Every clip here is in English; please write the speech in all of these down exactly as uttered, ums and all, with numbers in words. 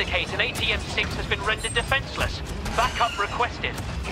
indicate an A T M six has been rendered defenseless. Backup requested.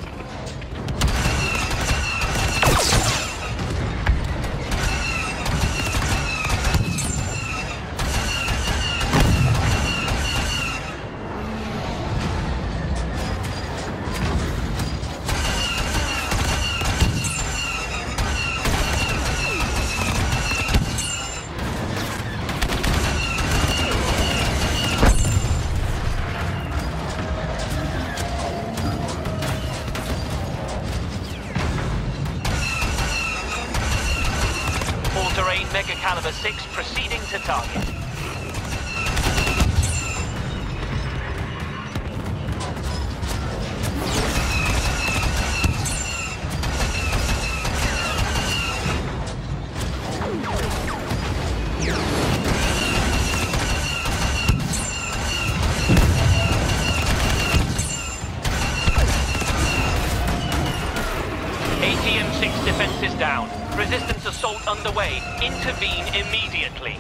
Mega Caliber six proceeding to target. A T M six defense is down. Resistance assault underway. Intervene immediately.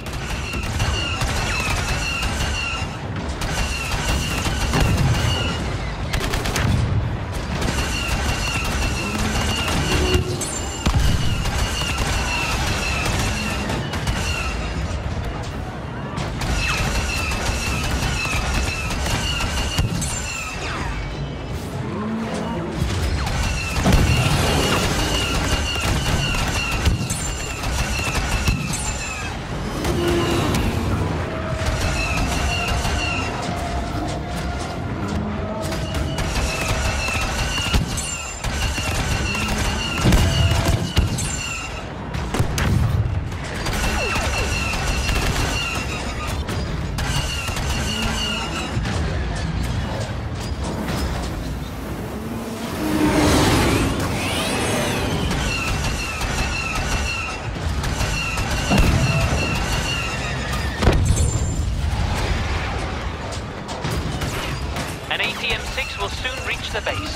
An A T M six will soon reach the base.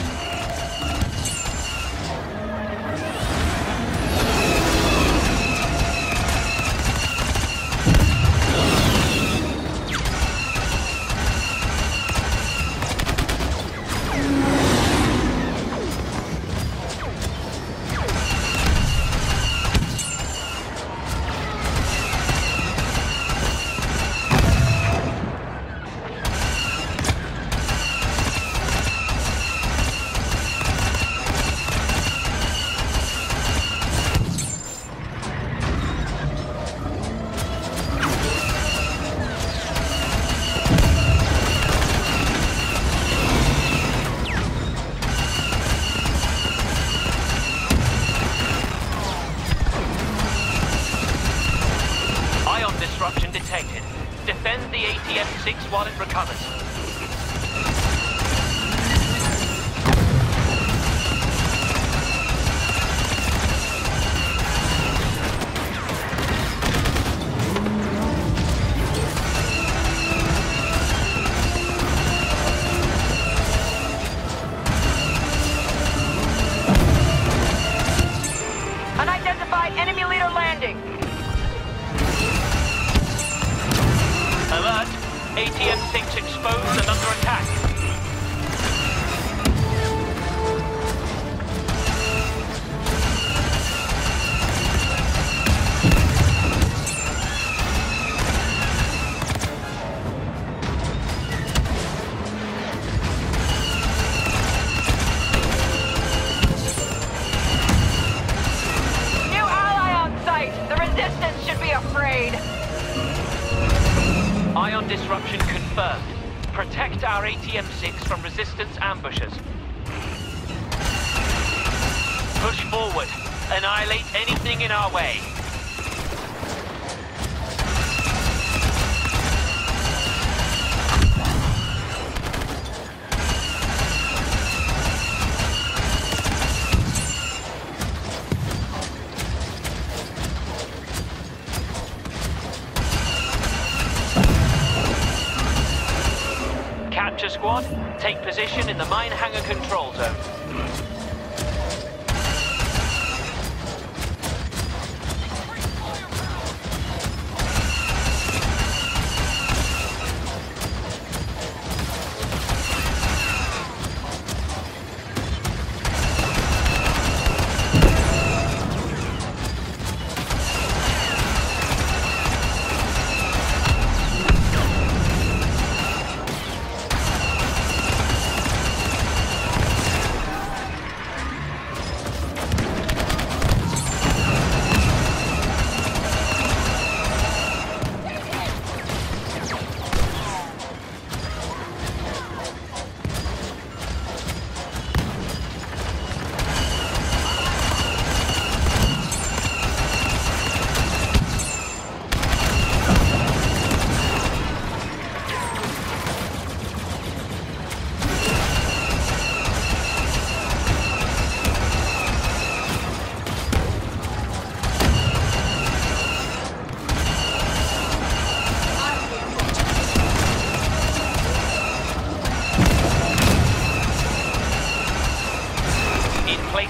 Disruption detected. Defend the A T M six while it recovers. Unidentified enemy leader landing. Alert! A T M six exposed and under attack. New ally on site. The resistance should be afraid. Ion disruption confirmed. Protect our A T M six from resistance ambushes. Push forward. Annihilate anything in our way. Capture squad, take position in the mine hangar control zone.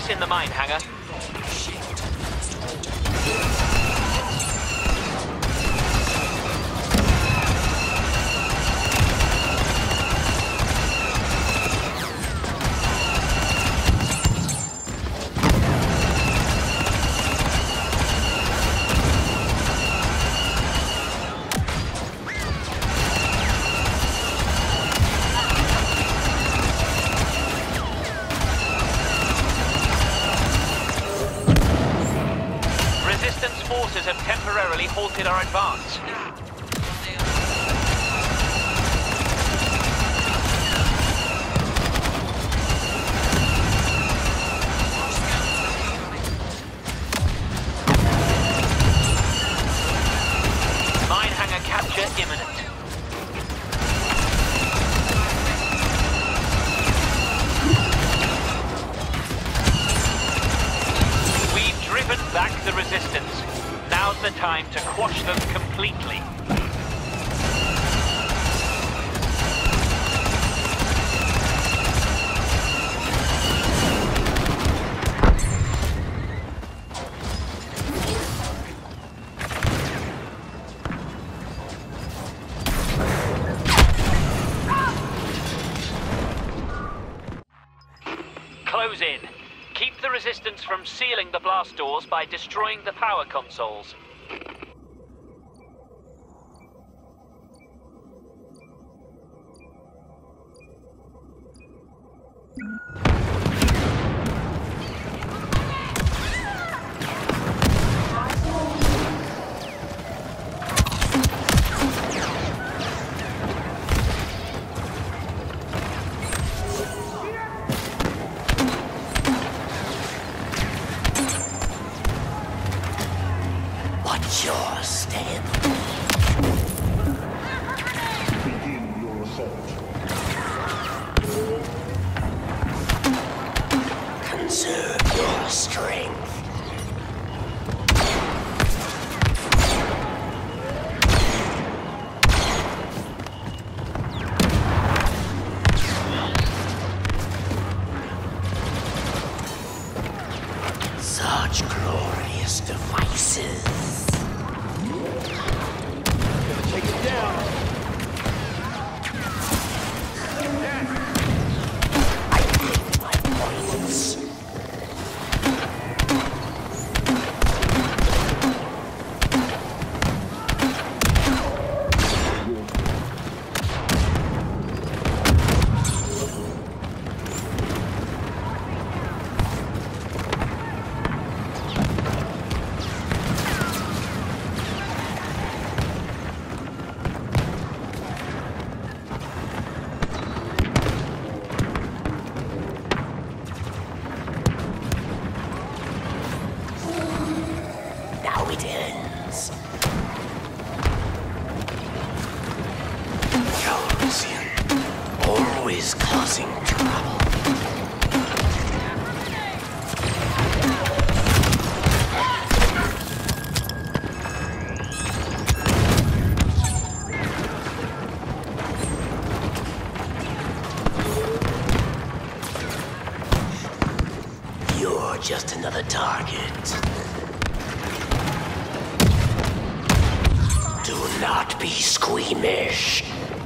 base in the mine hangar. Forces have temporarily halted our advance. Mine hangar capture imminent. We've driven back the resistance. Now's the time to quash them completely. Close in. Keep the resistance from sealing the blast doors by destroying the power consoles. What's your stand? Begin your assault. Conserve your strength. Such glorious devices. Take it down. I make my points. Now it ends. Chosen, always causing trouble. You're just another target. Do not be squeamish.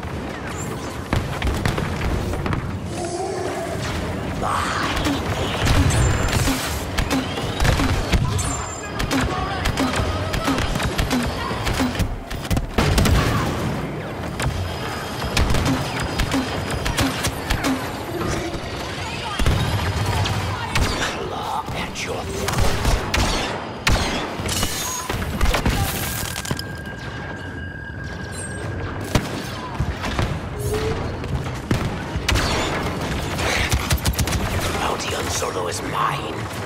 Claw at your throat. Solo is mine.